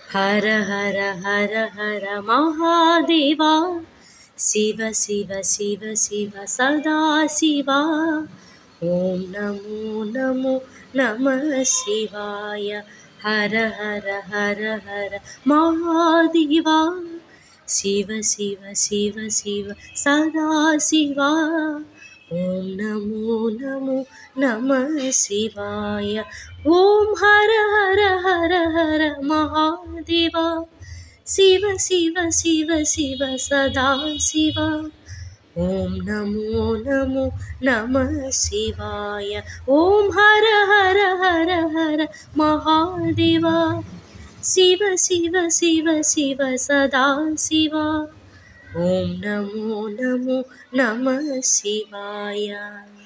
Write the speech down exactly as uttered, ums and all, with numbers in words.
हर हर हर हर महादेवा शिव शिव शिव शिव सदा शिवा ॐ नमो नमो नमः शिवाय हर हर हर हर महादेवा शिव शिव शिव शिव सदा शिवा ॐ नमो नमो नमः शिवाय ॐ हर हर हर हर महादेवा शिव शिव शिव शिव सदा शिवा ॐ नमो नमो नमः शिवाय ॐ हर हर हर हर महादेवा शिव शिव शिव शिव सदा शिवा ॐ नमो नमो नमः शिवाय।